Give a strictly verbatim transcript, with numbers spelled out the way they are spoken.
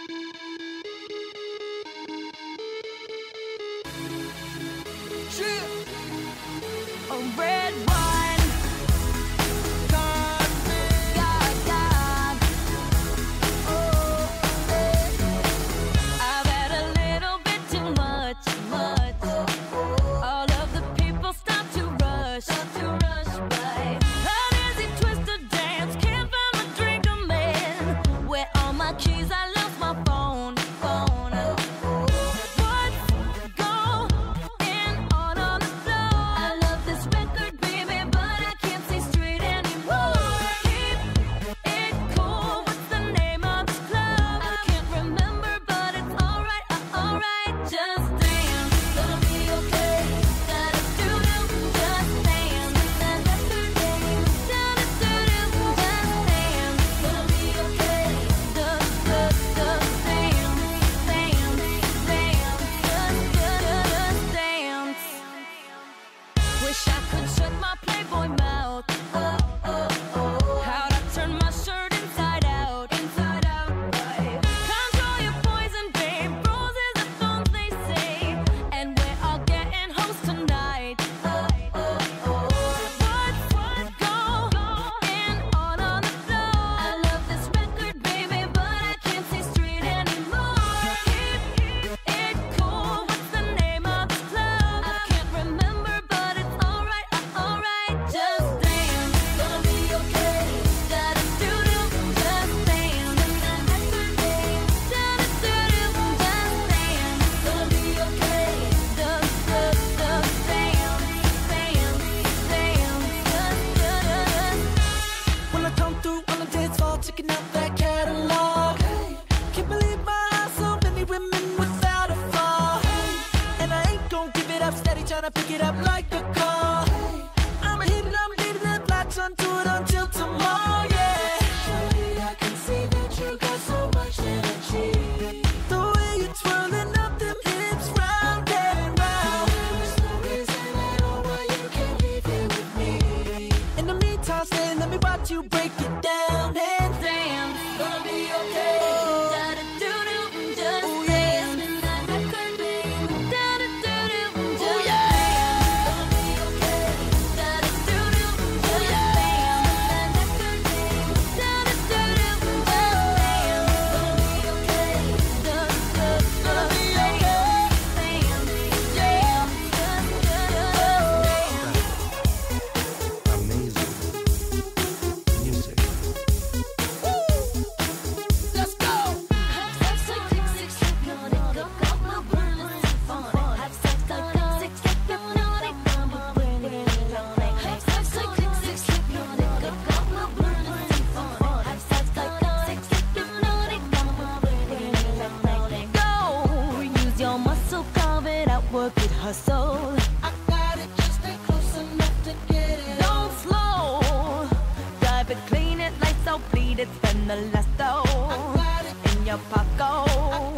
A red wine, Gaga. Oh, eh. I've had a little bit too much, much. All of the people stop to rush, stop to rush by. An easy twist to dance, can't find my drink, I'm in. Where all my keys? I lost my phone, phone. Wish I could shut my Playboy mouth. Oh, oh, oh. How'd I turn my shirt inside out, inside out, right? Control your poison, babe. Roses are thorns, they say. And we're all getting hoes tonight. Oh, oh, oh. What's, what's going on on the floor? I love this record, baby, but I can't see straight anymore. Keep it cool. What's the name of this club? I can't remember, but it's alright, alright. Just dance, gonna be okay. Gotta do do, just dance. And then that's her name. Gotta do do, just dance. Gonna be okay. Just, just, just dance, dance, dance. Just, just. When I come through on the dance floor, checking out that catalog. Hey, can't believe my eyes, so many women without a flaw. Hey, and I ain't gon' give it up, steady tryna pick it up like a car. Hey, I'ma hit it, I'ma leave it, latch onto it until tomorrow. Yeah, surely I can see that you got so much energy. The way you're twirling up them hips round and round. There's no reason at all why you can't leave here with me. In the meantime, stay, let me watch you break it down and Dance, gonna be okay. gotta do do, just dance. And then that's her name. Gotta do do, just dance. Gonna be okay. Gotta do do, just dance. And then that's her name. Gotta do do, just dance. Gonna be okay. Just, just, just dance, dance, dance. Just, just dance. Amazing music. Let's go. Have sex like six, six, hypnotic, go, go, go, burn it, symphonic. Have sex like six, six, hypnotic, go, go, burn it, electronic. Have sex like six, six, hypnotic, go, go, go, burn it, symphonic. Have sex like six, six, hypnotic, go, go, burn it, electronic. Go, use your muscle, carve it out, work it, hustle. I got it, just stay close enough to get it. Don't slow, drive it, clean it, lights out, bleed it, spend the last dough I got it, in your pocket.